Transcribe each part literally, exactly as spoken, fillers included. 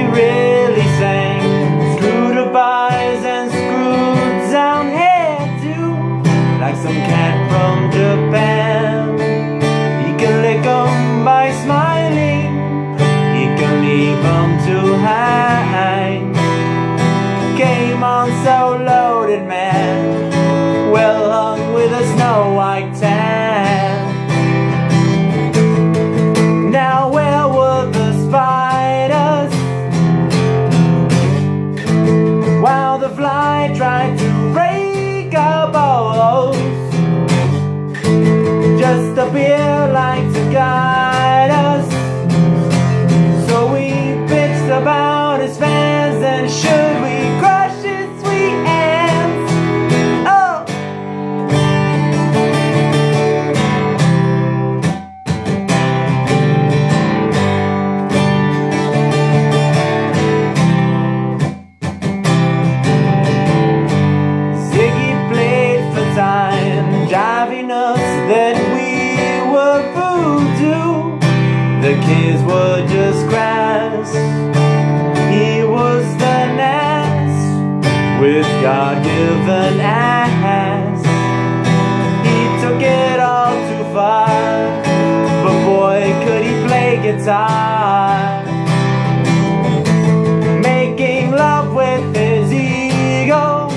really sang. Screw the bars and screw down hairdo, like some cat from Japan. He can lick 'em by smiling, he can leave 'em too high. Came on so loaded, man, well hung with a snow white tan. Now where were the spiders while the fly tried to break our bones? Just a beer like to guide us, so we bitched about his fans, and should we crush his sweet hands? Oh! Ziggy played for time, driving us that we were voodoo. The kids were just crass, he was the nass with God-given ass. He took it all too far, but boy could he play guitar. Making love with his ego,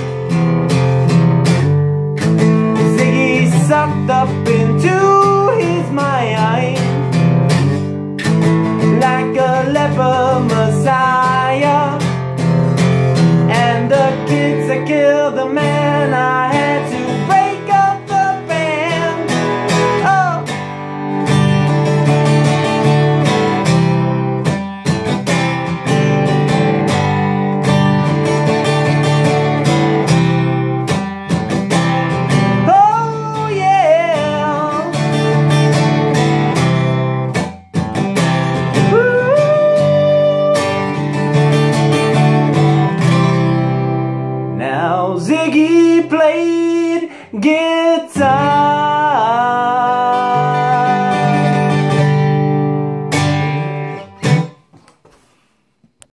Ziggy sucked up into his mind like a leper messiah. And the kids that killed the man, I had to break up the band. Oh! Oh yeah! Now Ziggy played guitar.